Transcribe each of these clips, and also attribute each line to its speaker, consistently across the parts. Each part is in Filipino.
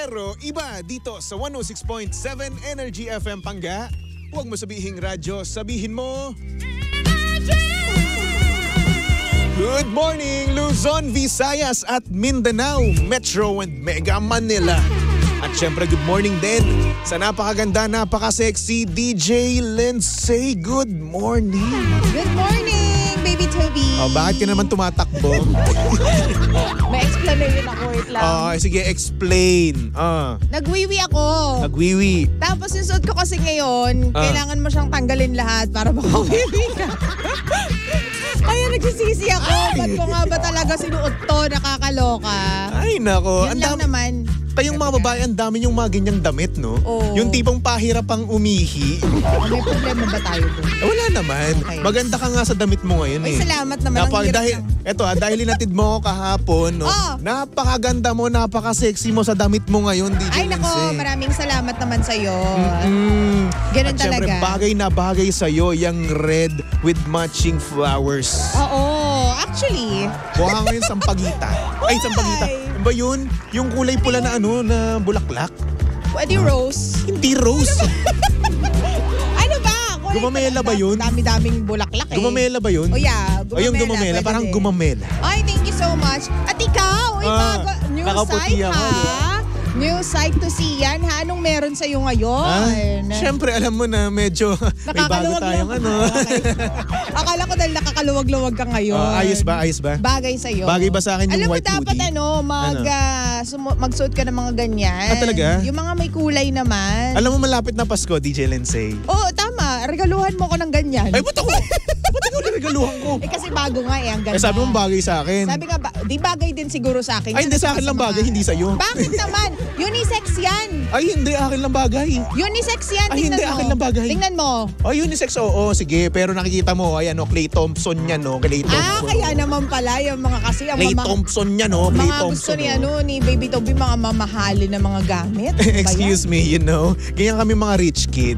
Speaker 1: Pero iba dito sa 106.7 Energy FM Pangga. Huwag mo sabihing radyo, sabihin mo... Good morning, Luzon, Visayas at Mindanao, Metro and Mega Manila. At syempre, good morning din sa napakaganda, napaka-sexy DJ Lindsay. Good morning.
Speaker 2: Good morning, baby Toby.
Speaker 1: Oh, bakit ka naman tumatakbo?
Speaker 2: May explanation ako, wait lang.
Speaker 1: Sige, explain.
Speaker 2: Nagwiwi ako.
Speaker 1: Nagwiwi.
Speaker 2: Tapos yung suot ko kasi ngayon, kailangan mo siyang tanggalin lahat para makawiwi ka. Kaya nagsisisi ako. Ba't ko nga ba talaga sinuot to? Nakakaloka.
Speaker 1: Ay, nako.
Speaker 2: Yun lang naman.
Speaker 1: Kayong mga babae, ang dami yung mga ganyang damit, no?
Speaker 2: Oo.
Speaker 1: Yung tipong pahirap pang umihi.
Speaker 2: May problema ba tayo doon?
Speaker 1: Wala naman.
Speaker 2: Okay.
Speaker 1: Maganda ka nga sa damit mo ngayon eh.
Speaker 2: Ay, salamat naman.
Speaker 1: Dahil inatid mo ako kahapon, no? Napakaganda mo, napaka-sexy mo sa damit mo ngayon, DJ
Speaker 2: Ay, nako,
Speaker 1: Lindsay.
Speaker 2: maraming salamat naman sa'yo. Ganun
Speaker 1: At
Speaker 2: talaga.
Speaker 1: syempre, bagay na bagay sa'yo yung red with matching flowers.
Speaker 2: Oo, actually.
Speaker 1: Buha ngayon sampagita. Ay, sampagita. Ano ba yun? Yung kulay pula na na bulaklak?
Speaker 2: Pwede rose.
Speaker 1: Hindi rose.
Speaker 2: Ano ba?
Speaker 1: Gumamela ba yun?
Speaker 2: Dami-daming bulaklak eh.
Speaker 1: Gumamela ba yun?
Speaker 2: Oh yeah, gumamela.
Speaker 1: Yung gumamela,
Speaker 2: pwede
Speaker 1: parang
Speaker 2: din.
Speaker 1: gumamela.
Speaker 2: Ay, thank you so much. At ikaw, bago, new
Speaker 1: nakaputi
Speaker 2: site
Speaker 1: ako,
Speaker 2: ha? New site to see yan ha? Anong meron sa'yo ngayon?
Speaker 1: Siyempre, alam mo na medyo may bago tayong
Speaker 2: Okay. Akala ko dahil nakakaluwag-luwag ka ngayon.
Speaker 1: Ayos ba?
Speaker 2: Bagay sa'yo.
Speaker 1: Bagay ba sa akin yung
Speaker 2: alam
Speaker 1: white
Speaker 2: mo, dapat
Speaker 1: hoodie?
Speaker 2: magsuot ka ng mga ganyan.
Speaker 1: Talaga?
Speaker 2: Yung mga may kulay naman.
Speaker 1: Alam mo, malapit na Pasko, DJ Lindsay.
Speaker 2: Oo, tama. Regaluhan mo ko ng ganyan.
Speaker 1: Ay, ba't ako niregaluhan ko?
Speaker 2: Kasi bago nga ang ganda.
Speaker 1: Sabi mo bagay sa akin.
Speaker 2: Sabi nga, di bagay din siguro sa akin.
Speaker 1: Ay, hindi sa akin lang bagay, hindi sa'yo.
Speaker 2: Bakit naman? Unisex yan.
Speaker 1: Ay, hindi, akin lang bagay.
Speaker 2: Unisex yan.
Speaker 1: Ay, hindi, akin lang bagay.
Speaker 2: Tingnan mo.
Speaker 1: Ay, unisex, oo, sige. Pero nakikita mo, ayan, Clay Thompson yan, no? Clay Thompson.
Speaker 2: Kaya naman pala yung mga kasi ang
Speaker 1: Clay Thompson yan, no? Clay
Speaker 2: mga
Speaker 1: Thompson.
Speaker 2: gusto ni Baby Toby, mga mamahalin na mga gamit.
Speaker 1: Excuse me, ganyan kami mga rich kid.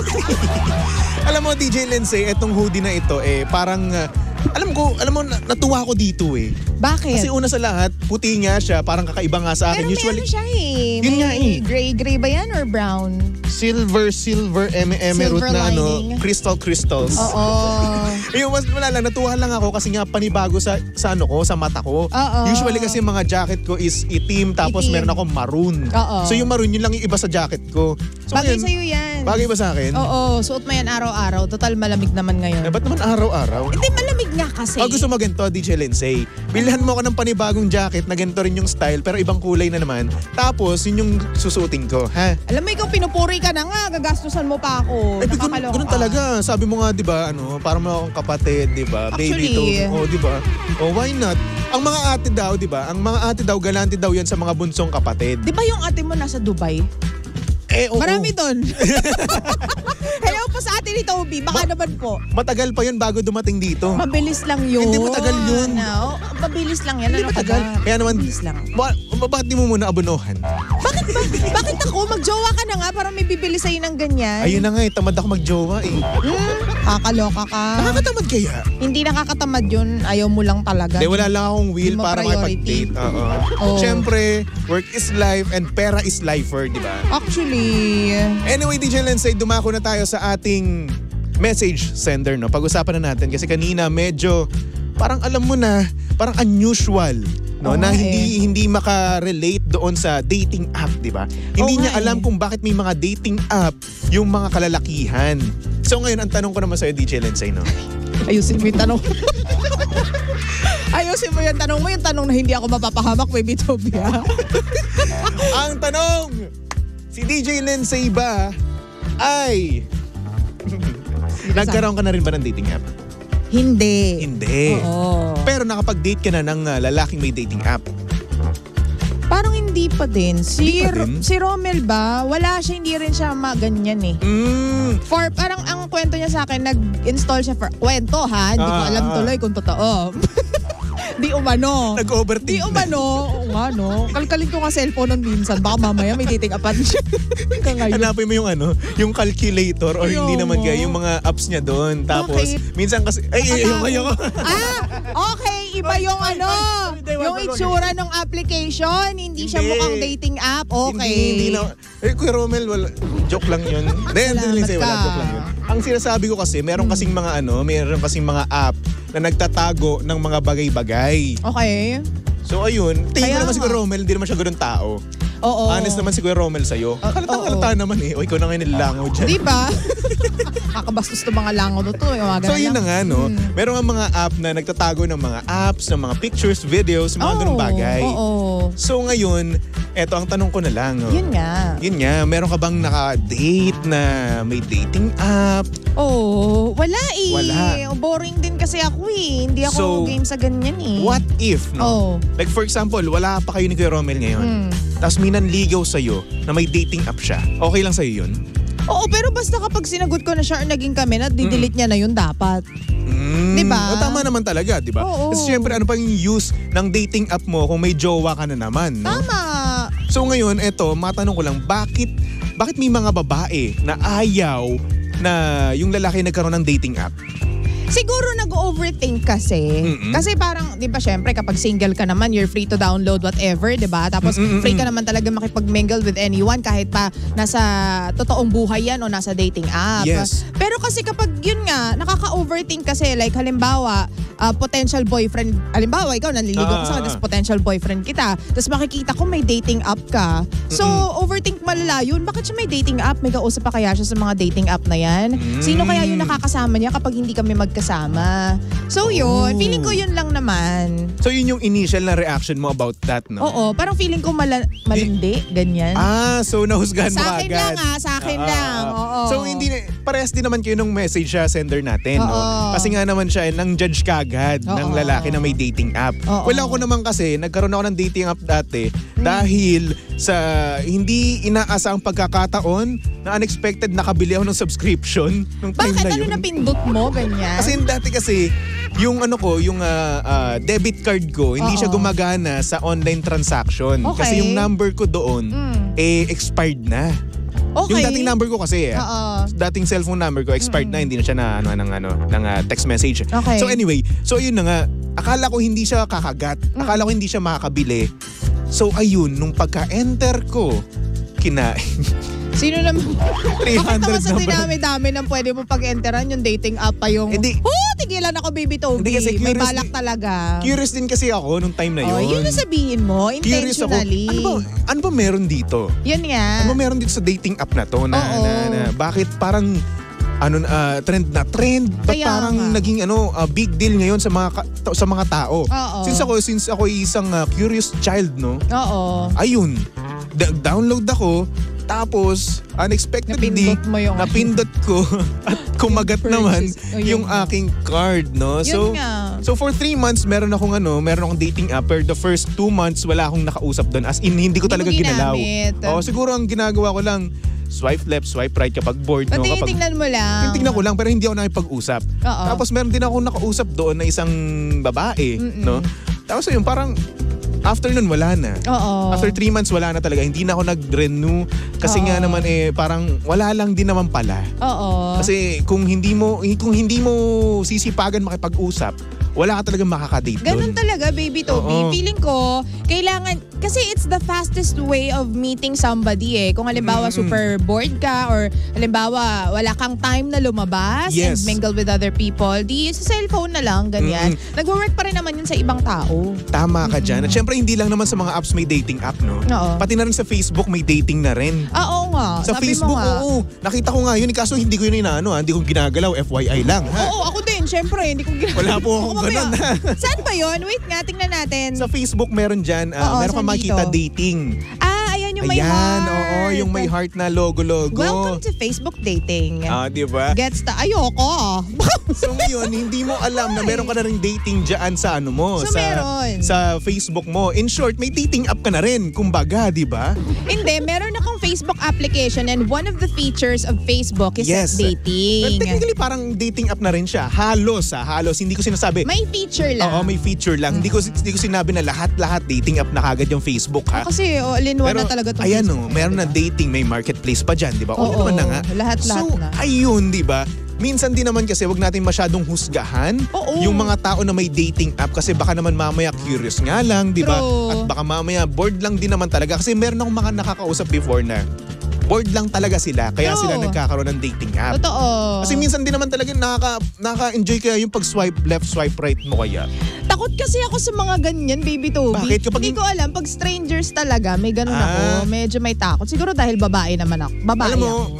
Speaker 1: Alam mo, DJ Lindsay, etong hoodie na ito, parang, alam mo, natuwa ako dito eh.
Speaker 2: Bakit?
Speaker 1: Kasi una sa lahat, puti nga siya, parang kakaiba nga sa akin.
Speaker 2: Pero
Speaker 1: Usually,
Speaker 2: may siya eh.
Speaker 1: Yun nga eh.
Speaker 2: Gray ba yan or brown?
Speaker 1: silver, root na
Speaker 2: lining.
Speaker 1: crystals.
Speaker 2: Oo.
Speaker 1: Yung wala lang, natuwa lang ako kasi nga panibago sa mata ko.
Speaker 2: Oo.
Speaker 1: Usually kasi mga jacket ko is itim, tapos
Speaker 2: Itim.
Speaker 1: meron akong maroon.
Speaker 2: Oo.
Speaker 1: So yung maroon, yun lang yung iba sa jacket ko. So
Speaker 2: Bagay
Speaker 1: ngayon,
Speaker 2: sa'yo yan.
Speaker 1: bagay ba sa akin?
Speaker 2: Oo, suot mo yan araw-araw. Total malamig naman ngayon.
Speaker 1: Ba't naman araw-araw?
Speaker 2: Hindi, malamig nga kasi.
Speaker 1: Gusto mo ganito, DJ Lindsay. Bilhan mo ako ng panibagong jacket na ganito rin yung style pero ibang kulay na naman. Tapos, yun yung susutin ko, ha?
Speaker 2: Alam mo, ikaw pinupuri ka na nga. Gagastusan mo pa ako. Nakakaloka.
Speaker 1: Ganun talaga. Sabi mo nga, di ba, para mo akong kapatid, di ba?
Speaker 2: Actually.
Speaker 1: Baby to. Di ba? Why not? Ang mga ate daw, di ba? Ang mga ate daw, galante daw yan sa mga bunsong kapatid.
Speaker 2: Di ba yung ate mo nasa Dubai?
Speaker 1: Oo.
Speaker 2: Marami doon. Hello po sa ate ni Toby. Baka naman po.
Speaker 1: Matagal pa yun bago dumating dito.
Speaker 2: Mabilis lang yun.
Speaker 1: Hindi matagal yun.
Speaker 2: No? Mabilis lang yan.
Speaker 1: Hindi
Speaker 2: Ano ka
Speaker 1: matagal.
Speaker 2: ba?
Speaker 1: Kaya naman,
Speaker 2: Mabilis lang.
Speaker 1: bakit di mo muna abunuhan?
Speaker 2: Bakit ba? Bakit ako? Magjowa ka na nga para may bibili sa'yo ng ganyan.
Speaker 1: Ayun na nga tamad ako magjowa eh.
Speaker 2: Kakaloka ka.
Speaker 1: Nakakatamad kaya?
Speaker 2: Hindi nakakatamad yun. Ayaw mo lang talaga.
Speaker 1: Hindi, wala lang akong will
Speaker 2: Hindi mo
Speaker 1: para
Speaker 2: priority.
Speaker 1: makipag-date. Oo.
Speaker 2: Oo.
Speaker 1: Siyempre, work is life and pera is lifer, di ba?
Speaker 2: Actually,
Speaker 1: Anyway, DJ Lindsay, dumako na tayo sa ating message sender, no? Pag-usapan na natin kasi kanina medyo parang alam mo na, parang unusual, no?
Speaker 2: Oo
Speaker 1: Na
Speaker 2: nga
Speaker 1: hindi maka-relate doon sa dating app, di ba? Hindi
Speaker 2: Oo
Speaker 1: niya
Speaker 2: nga
Speaker 1: alam kung bakit may mga dating app yung mga kalalakihan. So ngayon, ang tanong ko naman sa'yo, DJ Lindsay, no?
Speaker 2: ayusin mo yung tanong. Ayusin mo yung tanong mo. Yung tanong na hindi ako mapapahamak, baby Toby, ha?
Speaker 1: Ang tanong, si DJ Lindsay ba ay nagkaroon ka na rin ba ng dating app?
Speaker 2: Hindi.
Speaker 1: Hindi.
Speaker 2: Oo.
Speaker 1: Pero nakapag-date ka na ng lalaking may dating app.
Speaker 2: Parang hindi pa din.
Speaker 1: Hindi pa din?
Speaker 2: Si Romel ba? Wala siya, hindi rin siya ganyan eh. Parang ang kwento niya sa akin, nag-install siya for kwento ha. Hindi ko alam tuloy kung totoo. Di umano.
Speaker 1: Nag-overthink
Speaker 2: Di umano. Oo nga, no? Kalkalin ko nga cellphone nun minsan. Baka mamaya may dating apan siya.
Speaker 1: Hanapin mo yung yung calculator or
Speaker 2: Ayaw
Speaker 1: hindi naman
Speaker 2: mo.
Speaker 1: kaya yung mga apps niya doon. Tapos,
Speaker 2: Bakit?
Speaker 1: minsan kasi, ayoko.
Speaker 2: Okay. Iba yung yung itsura ng application. Hindi siya
Speaker 1: Hindi.
Speaker 2: mukhang dating app. Okay.
Speaker 1: Hindi na. Kuya Romel, joke lang yun. Hindi,
Speaker 2: Salamat
Speaker 1: wala,
Speaker 2: ka.
Speaker 1: joke lang yun. Ang sinasabi ko kasi, meron kasing mga app na nagtatago ng mga bagay-bagay.
Speaker 2: Okay.
Speaker 1: So ayun, tingin ko
Speaker 2: Kaya
Speaker 1: naman si
Speaker 2: nga.
Speaker 1: Kuya Romel, hindi naman siya ganun tao.
Speaker 2: Oo.
Speaker 1: Honest naman si Kuya Romel sa'yo. Kalata naman eh. O ikaw na ngayon nilalangaw dyan.
Speaker 2: Di ba? Kakabastos ng mga langaw na to. Yung mga
Speaker 1: So
Speaker 2: ganun
Speaker 1: yun na
Speaker 2: lang.
Speaker 1: nga no, meron nga mga app na nagtatago ng mga apps, ng mga pictures, videos, mga ganung bagay.
Speaker 2: Oo.
Speaker 1: So ngayon, eto ang tanong ko na lang. Oh.
Speaker 2: Yun nga.
Speaker 1: Yun nga, meron ka bang naka-date na may dating app?
Speaker 2: Oo. Wala eh.
Speaker 1: Wala.
Speaker 2: Boring din kasi ako eh. Hindi ako
Speaker 1: So,
Speaker 2: game sa ganyan eh.
Speaker 1: What if, no?
Speaker 2: Oh.
Speaker 1: Like for example, wala pa kayo ni Kuya Romel ngayon. Tapos may nanligaw sa'yo na may dating app siya. Okay lang sa'yo yun?
Speaker 2: Oo, pero basta kapag sinagot ko na siya or naging kami na, didelete niya na yun dapat. Diba?
Speaker 1: Tama naman talaga, di ba?
Speaker 2: Oo.
Speaker 1: Kasi syempre, ano pa yung use ng dating app mo kung may jowa ka na naman, no?
Speaker 2: Tama.
Speaker 1: So ngayon, eto, matanong ko lang, bakit may mga babae na ayaw na yung lalaki nagkaroon ng dating app?
Speaker 2: Siguro nag-overthink kasi. Kasi parang, di ba syempre kapag single ka naman, you're free to download whatever, di ba? Tapos free ka naman talaga makipag-mingle with anyone kahit pa nasa totoong buhay yan o nasa dating app.
Speaker 1: Yes.
Speaker 2: Pero kasi kapag yun nga, nakaka-overthink kasi like halimbawa, potential boyfriend, halimbawa ikaw nanliligaw ka sa akin, tapos potential boyfriend kita, tapos makikita ko may dating app ka. So, overthink malala yun. Bakit siya may dating app? May kausap pa kaya siya sa mga dating app na yan? Sino kaya yung nakakasama niya kapag hindi kami magkasama? So yun, feeling ko yun lang naman.
Speaker 1: So yun yung initial na reaction mo about that, no?
Speaker 2: Oo, parang feeling ko malindi, ganyan.
Speaker 1: So nahusgahan mo
Speaker 2: Sa akin
Speaker 1: agad.
Speaker 2: lang sa akin lang. Oo.
Speaker 1: So hindi parehas din naman kayo nung message sender natin, no?
Speaker 2: Oo.
Speaker 1: Kasi nga naman siya nang judge kagad ng
Speaker 2: Oo.
Speaker 1: lalaki na may dating app.
Speaker 2: Oo.
Speaker 1: Wala ko naman kasi nagkaroon ako ng dating app dati dahil sa hindi inaasang pagkakataon na unexpected nakabili ako ng subscription nung time
Speaker 2: Bakit?
Speaker 1: na
Speaker 2: Ano
Speaker 1: yun.
Speaker 2: napindot mo, ganyan?
Speaker 1: Kasi dati kasi yung debit card ko hindi siya gumagana sa online transaction
Speaker 2: Okay.
Speaker 1: kasi yung number ko doon expired na.
Speaker 2: Okay.
Speaker 1: Yung dating number ko kasi dating cellphone number ko expired na, hindi na siya na ng text message.
Speaker 2: Okay.
Speaker 1: So anyway, so ayun na nga, akala ko hindi siya kakagat. Akala ko hindi siya makakabili. So ayun, nung pagka-enter ko, kinain.
Speaker 2: Sino naman?
Speaker 1: 300
Speaker 2: Bakit naman sa
Speaker 1: number.
Speaker 2: dinami-dami ng pwede mo pag-enteran yung dating app pa yung...
Speaker 1: Hindi.
Speaker 2: Tigilan ako, baby Toby.
Speaker 1: Hindi kasi
Speaker 2: May
Speaker 1: curious
Speaker 2: balak talaga.
Speaker 1: Curious din kasi ako nung time na yun.
Speaker 2: Yun na sabihin mo,
Speaker 1: Curious ako.
Speaker 2: intentionally.
Speaker 1: Ano ba meron dito?
Speaker 2: Yun nga.
Speaker 1: Ano ba meron dito sa dating app na to na,
Speaker 2: Oo.
Speaker 1: na bakit parang trend na trend ba't
Speaker 2: Kaya
Speaker 1: parang
Speaker 2: nga.
Speaker 1: naging big deal ngayon sa mga tao.
Speaker 2: Oo.
Speaker 1: Since ako isang curious child, no.
Speaker 2: Oo.
Speaker 1: Ayun. Download ako. Tapos, unexpectedly,
Speaker 2: Napindot mo yung-
Speaker 1: napindot ko at kumagat
Speaker 2: Yung
Speaker 1: naman
Speaker 2: purchase. Yung-
Speaker 1: yung aking card, no?
Speaker 2: Yun nga.
Speaker 1: So for 3 months, meron akong dating app. Pero the first 2 months, wala akong nakausap doon. As in, hindi ko
Speaker 2: Hindi
Speaker 1: talaga
Speaker 2: mo
Speaker 1: ginalaw.
Speaker 2: ginamit.
Speaker 1: Siguro ang ginagawa ko lang, swipe left, swipe right kapag bored. No? Kapag,
Speaker 2: Tingnan mo lang.
Speaker 1: tingnan ko lang, pero hindi ako nakipag-usap.
Speaker 2: Oo.
Speaker 1: Tapos meron din ako nakausap doon na isang babae, no? Tapos yun, parang after nun, wala na.
Speaker 2: Oo.
Speaker 1: After 3 months, wala na talaga. Hindi na ako nag-renew. Kasi nga naman parang wala lang din naman pala.
Speaker 2: Oo.
Speaker 1: Kasi kung hindi mo sisipagan makipag-usap, wala ka talagang makakadate doon.
Speaker 2: Ganun talaga, baby Toby.
Speaker 1: Oo.
Speaker 2: Feeling ko, kailangan, kasi it's the fastest way of meeting somebody eh. Kung halimbawa super bored ka or halimbawa wala kang time na lumabas
Speaker 1: Yes.
Speaker 2: and mingle with other people, di sa cellphone na lang, ganyan. Nagwo-work pa rin naman yun sa ibang tao.
Speaker 1: Tama ka dyan. At syempre, hindi lang naman sa mga apps may dating app, no?
Speaker 2: Oo.
Speaker 1: Pati na rin sa Facebook may dating na rin.
Speaker 2: Oo nga.
Speaker 1: Sa
Speaker 2: Sabi
Speaker 1: Facebook,
Speaker 2: mo nga.
Speaker 1: oo. Nakita ko nga yun. Kaso hindi ko yun hindi ko ginagalaw. FYI lang, ha?
Speaker 2: Oo, ako din. Syempre, hindi ko ginagawa.
Speaker 1: Wala po akong
Speaker 2: Mamaya.
Speaker 1: ganun, ha?
Speaker 2: Saan ba yun? Wait nga, tingnan natin.
Speaker 1: Sa Facebook meron dyan,
Speaker 2: Oo,
Speaker 1: meron kang
Speaker 2: saan
Speaker 1: makikita
Speaker 2: dito?
Speaker 1: dating.
Speaker 2: Ayan yung may
Speaker 1: Ayan,
Speaker 2: heart.
Speaker 1: oo, yung may heart na logo-logo.
Speaker 2: Welcome to Facebook dating.
Speaker 1: Di ba?
Speaker 2: Gets the ayoko.
Speaker 1: So ngayon, hindi mo alam na meron ka na rin dating dyan sa ano mo.
Speaker 2: So,
Speaker 1: sa,
Speaker 2: meron.
Speaker 1: Sa Facebook mo. In short, may dating app ka na rin. Kumbaga, di ba?
Speaker 2: Hindi, meron akong Facebook application and one of the features of Facebook is
Speaker 1: Yes.
Speaker 2: dating.
Speaker 1: Technically, parang dating app na rin siya. Halos. Hindi ko sinasabi.
Speaker 2: May feature lang.
Speaker 1: Oo, may feature lang. Hindi ko sinabi na lahat dating app na kagad yung Facebook, ha?
Speaker 2: Kasi all-in-one na talaga itong
Speaker 1: ayan
Speaker 2: Facebook.
Speaker 1: meron na dating, may marketplace pa dyan, di ba?
Speaker 2: Oo,
Speaker 1: naman na nga.
Speaker 2: lahat-lahat
Speaker 1: so,
Speaker 2: na.
Speaker 1: ayun, di ba? Minsan din naman kasi wag natin masyadong husgahan
Speaker 2: Oo.
Speaker 1: yung mga tao na may dating app kasi baka naman mamaya curious nga lang, di ba?
Speaker 2: True.
Speaker 1: At baka mamaya bored lang din naman talaga kasi meron akong mga nakakausap before na bored lang talaga sila kaya
Speaker 2: True.
Speaker 1: sila nagkakaroon ng dating app.
Speaker 2: Totoo.
Speaker 1: Kasi minsan din naman talaga nakaka-enjoy kaya yung pag-swipe left, swipe right mo kaya.
Speaker 2: Takot kasi ako sa mga ganyan, baby Toby.
Speaker 1: Bakit?
Speaker 2: Hindi ko alam, pag strangers talaga, may ganun ako. Medyo may takot. Siguro dahil babae naman ako. Babae
Speaker 1: Alam mo,
Speaker 2: ako.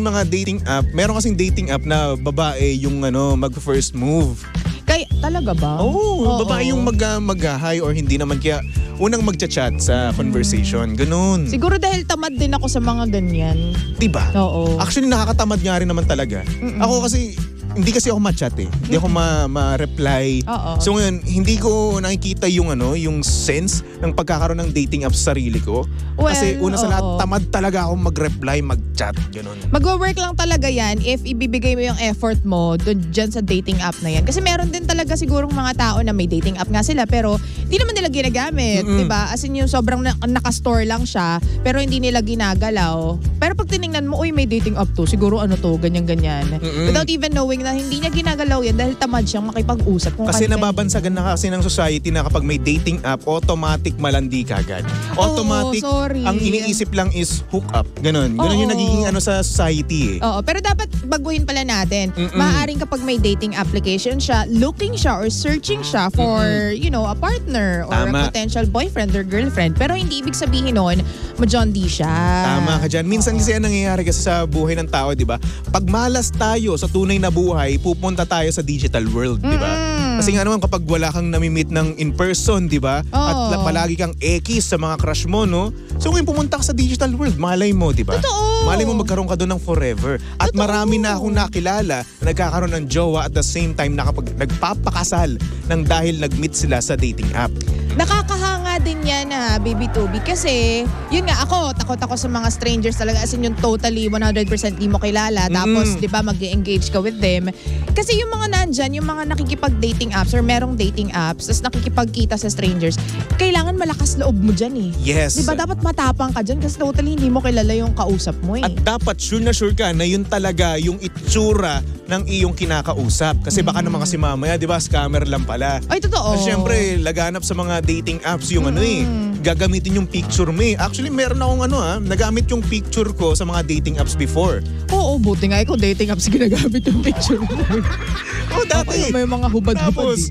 Speaker 1: meron kasing dating app na babae yung mag-first move.
Speaker 2: Kaya, talaga ba?
Speaker 1: Oo, babae yung mag-hi or hindi naman kaya unang magchat-chat sa conversation. Ganun.
Speaker 2: Siguro dahil tamad din ako sa mga ganyan.
Speaker 1: Diba?
Speaker 2: Oo.
Speaker 1: Actually, nakakatamad nga rin naman talaga. Ako kasi, hindi kasi ako ma-chat eh. Hindi ako ma-reply.
Speaker 2: Oo.
Speaker 1: So ngayon, hindi ko nakikita yung yung sense ng pagkakaroon ng dating app sa sarili ko.
Speaker 2: Well,
Speaker 1: Kasi una sa lahat,
Speaker 2: oo.
Speaker 1: tamad talaga ako mag-reply, mag-chat, ganun.
Speaker 2: Magwo-work lang talaga yan if ibibigay mo yung effort mo dyan sa dating app na yan. Kasi meron din talaga sigurong mga tao na may dating app nga sila pero hindi naman nila ginagamit. Diba? As in yung sobrang nakastore lang siya pero hindi nila ginagalaw. Pero pag tinignan mo, uy may dating app to, siguro ano to, ganyan-ganyan. Without even knowing na hindi niya ginagalaw yan dahil tamad siyang makipag-usap.
Speaker 1: Kasi
Speaker 2: kani-kanino.
Speaker 1: nababansagan na kasi ng society na kapag may dating app, automatic malandi ka agad. Automatic,
Speaker 2: sorry.
Speaker 1: ang iniisip lang is hook up. Ganon. Ganon yung
Speaker 2: Oo.
Speaker 1: nagiging sa society eh.
Speaker 2: Oo, pero dapat baguhin pala natin. Maaaring kapag may dating application siya, looking siya or searching siya for, a partner or
Speaker 1: Tama.
Speaker 2: a potential boyfriend or girlfriend. Pero hindi ibig sabihin nun, ma-John D siya.
Speaker 1: Tama ka dyan. Minsan kasi ang nangyayari kasi sa buhay ng tao, di ba? Pag malas tayo sa tunay na buhay, pupunta tayo sa digital world, di ba? Kasi nga naman kapag wala kang nami-meet ng in person, di ba? At
Speaker 2: Oo.
Speaker 1: palagi kang ekis sa mga crush mo, no? So ngayon pumunta ka sa digital world, malay mo, di ba?
Speaker 2: Totoo.
Speaker 1: Malay mo magkaroon ka doon ng forever. At
Speaker 2: Totoo.
Speaker 1: marami na akong nakilala na nagkakaroon ng jowa at the same time nagpapakasal ng dahil nag-meet sila sa dating app.
Speaker 2: Nakakahanga din yan Baby Toby. Kasi, yun nga, takot ako sa mga strangers talaga. As in yung totally 100% di mo kilala. Tapos, di ba, mag-engage ka with them. Kasi yung mga nandyan, yung mga nakikipag-dating apps or merong dating apps, tapos nakikipagkita sa strangers, kailangan malakas loob mo dyan eh.
Speaker 1: Yes.
Speaker 2: Di ba, dapat matapang ka dyan kasi totally hindi mo kilala yung kausap mo eh.
Speaker 1: At dapat sure na sure ka na yun talaga yung itsura ng iyong kinakausap. Kasi baka naman kasi mamaya, di ba, scammer lang pala.
Speaker 2: Ay, totoo.
Speaker 1: At syempre, laganap sa mga dating apps yung gagamitin yung picture mo eh. Actually, meron akong nagamit yung picture ko sa mga dating apps before.
Speaker 2: Oo, buti nga ikaw dating apps ginagamit yung picture mo.
Speaker 1: Oh, dati.
Speaker 2: May mga hubad-hubad.
Speaker 1: Tapos,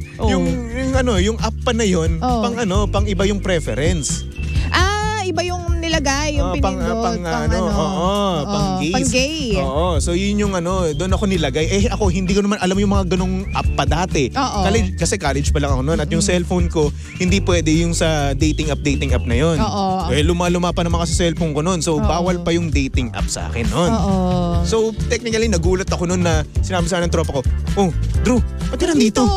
Speaker 1: yung app pa na yun,
Speaker 2: Oo.
Speaker 1: pang iba yung preference.
Speaker 2: Iba yung nilagay, yung pinindot.
Speaker 1: pang gays.
Speaker 2: Pang gay.
Speaker 1: Oo, so yun yung doon ako nilagay. Ako, hindi ko naman alam yung mga ganong app pa dati.
Speaker 2: Oo.
Speaker 1: Kasi college pa lang ako noon. At yung cellphone ko, hindi pwede yung sa dating app na yun.
Speaker 2: Oo.
Speaker 1: Luma-luma pa naman kasi cellphone ko noon. So, bawal pa yung dating app sa akin noon.
Speaker 2: Oo.
Speaker 1: So, technically, nagulat ako noon na sinabi sa akin ng tropa ko, oh, Drew, ba't yun nandito?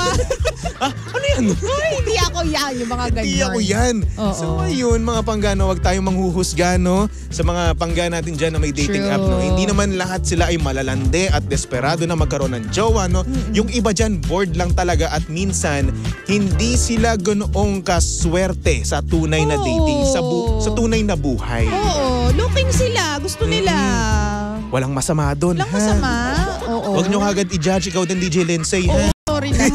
Speaker 1: Ano yan?
Speaker 2: Ay, hindi ako yan, yung mga ganyan.
Speaker 1: Hindi ako yan.
Speaker 2: Oo.
Speaker 1: So ayun mga panggano, wag tayong manghuhusga no sa mga pangga natin dyan na may dating
Speaker 2: True.
Speaker 1: app no. Hindi naman lahat sila ay malalande at desperado na magkaroon ng jowa no. Yung iba dyan bored lang talaga at minsan hindi sila ganoong kaswerte sa tunay na dating, sa tunay na buhay.
Speaker 2: Oo, looking sila. Gusto nila.
Speaker 1: Walang masama doon.
Speaker 2: Walang masama. Oo.
Speaker 1: Wag nyo kagad i-judge ikaw din DJ Lindsay. Ha?
Speaker 2: Sorry na.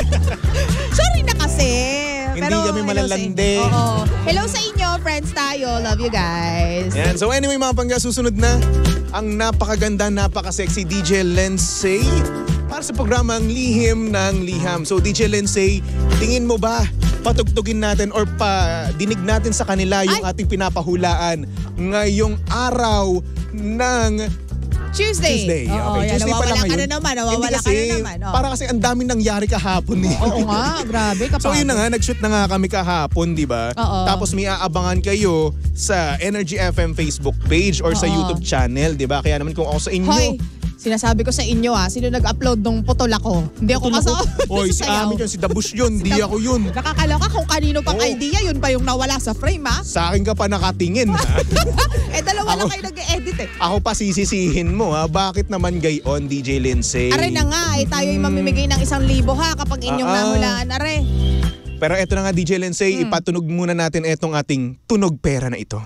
Speaker 2: Sorry na kasi.
Speaker 1: Hindi kami malalande.
Speaker 2: Oo. Hello sa inyo, friends tayo. Love you guys.
Speaker 1: Yan. So anyway mga pangga, susunod na ang napakaganda, napaka-sexy DJ Lindsay para sa programang Lihim ng Liham. So DJ Lindsay, tingin mo ba patugtugin natin or dinig natin sa kanila yung ating pinapahulaan ngayong araw ng
Speaker 2: Tuesday. Oo,
Speaker 1: Okay,
Speaker 2: yan.
Speaker 1: Tuesday pa lang
Speaker 2: Nawawala ka
Speaker 1: ngayon.
Speaker 2: na naman.
Speaker 1: Hindi
Speaker 2: Nawawala ka
Speaker 1: kasi,
Speaker 2: na naman. Oh.
Speaker 1: para kasi ang daming nangyari kahapon eh.
Speaker 2: Oo nga, grabe.
Speaker 1: So yun na nga, nag-shoot na nga kami kahapon, di ba?
Speaker 2: Oo.
Speaker 1: Tapos may aabangan kayo sa Energy FM Facebook page or sa
Speaker 2: Oo.
Speaker 1: YouTube channel, di ba? Kaya naman kung ako sa inyo,
Speaker 2: Hoy, sinasabi ko sa inyo sino nag-upload nung putol ako. Hindi ako kasama.
Speaker 1: Oy, si Amin yun, si Dabush yun, di ako yun.
Speaker 2: Nakakaloka kung kanino pang
Speaker 1: Oo.
Speaker 2: idea, yun pa yung nawala sa frame ha.
Speaker 1: Sa akin ka pa nakatingin, ha?
Speaker 2: Dalawa lang
Speaker 1: Ako-
Speaker 2: kayo nag-edit eh.
Speaker 1: Ako pa sisisihin mo, ha? Bakit naman gayon, DJ Lindsay?
Speaker 2: Aray na nga, tayo yung mamimigay ng 1,000 ha kapag inyong nahulaan. Are.
Speaker 1: Pero eto na nga, DJ Lindsay, ipatunog muna natin etong ating tunog pera na ito.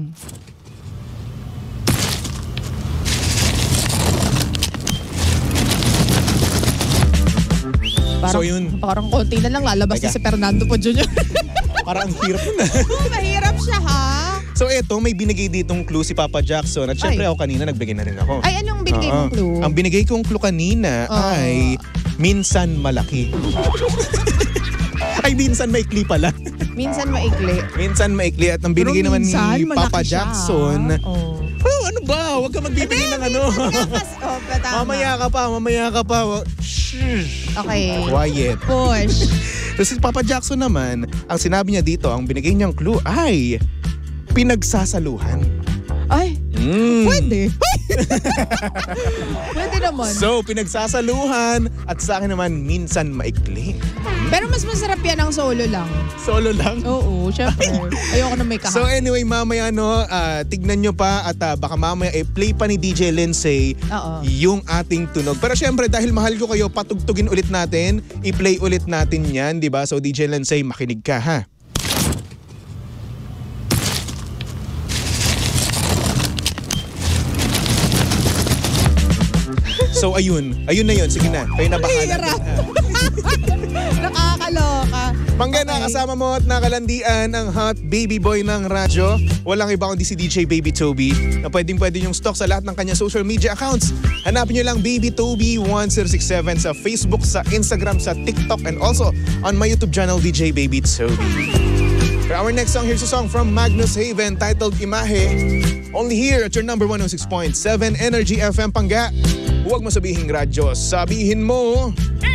Speaker 2: Parang,
Speaker 1: So yun.
Speaker 2: Parang konti na lang lalabas na
Speaker 1: Teka.
Speaker 2: si Fernando po Jr.
Speaker 1: Parang ang hirap na.
Speaker 2: Mahirap siya ha.
Speaker 1: So eto, may binigay ditong clue si Papa Jackson. At syempre
Speaker 2: Ay.
Speaker 1: ako kanina nagbigay na rin ako.
Speaker 2: Ay, anong binigay mong clue?
Speaker 1: Ang binigay kong clue kanina ay minsan malaki. Ay, minsan maikli pala.
Speaker 2: Minsan maikli.
Speaker 1: Minsan maikli. At ang binigay
Speaker 2: Pero
Speaker 1: naman ni
Speaker 2: minsan,
Speaker 1: Papa
Speaker 2: malaki siya.
Speaker 1: Jackson.
Speaker 2: Oh.
Speaker 1: Oh, ano ba? Huwag ka magbibigay ng ano. Mamaya ka pa. Shh.
Speaker 2: Okay.
Speaker 1: Quiet.
Speaker 2: Push.
Speaker 1: So si Papa Jackson naman, ang sinabi niya dito, ang binigay niyang clue ay pinagsasaluhan.
Speaker 2: Ay,
Speaker 1: Mm.
Speaker 2: pwede. Pwede naman.
Speaker 1: So, pinagsasaluhan at sa akin naman, minsan maikli.
Speaker 2: Pero mas masarap yan ang solo lang.
Speaker 1: Solo lang.
Speaker 2: Oo, syempre. Ayoko na may
Speaker 1: So
Speaker 2: kahapon.
Speaker 1: anyway, mamaya tignan nyo pa at baka mamaya play pa ni DJ Lindsay
Speaker 2: Oo.
Speaker 1: yung ating tunog. Pero syempre dahil mahal ko kayo, patugtugin ulit natin, i-play ulit natin yan, di ba? So DJ Lindsay, makinig ka ha. So ayun na yun. Sige na, kayo na bahala.
Speaker 2: Hirap. Nakakaloka.
Speaker 1: Mangga na, kasama mo at nakalandian ang hot baby boy ng radyo. Walang iba kundi si DJ Baby Toby na pwede yung stock sa lahat ng kanyang social media accounts. Hanapin nyo lang Baby Toby 1067 sa Facebook, sa Instagram, sa TikTok, and also on my YouTube channel, DJ Baby Toby. For our next song, here's a song from Magnus Haven titled Imahe. Only here at your number 106.7 Energy FM Pangga. Huwag mo sabihin radyo, sabihin mo...